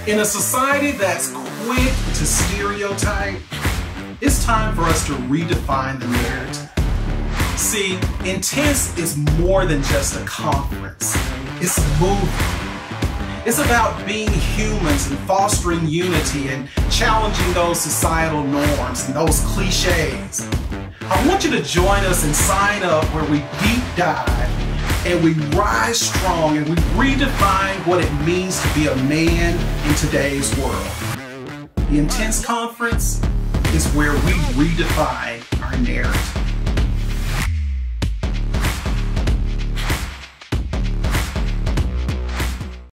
In a society that's quick to stereotype, it's time for us to redefine the narrative. See, Intense is more than just a conference. It's a movement. It's about being humans and fostering unity and challenging those societal norms and those cliches. I want you to join us and sign up where we deep dive and we rise strong and we redefine what it means to be a man in today's world. The Intense Conference is where we redefine our narrative.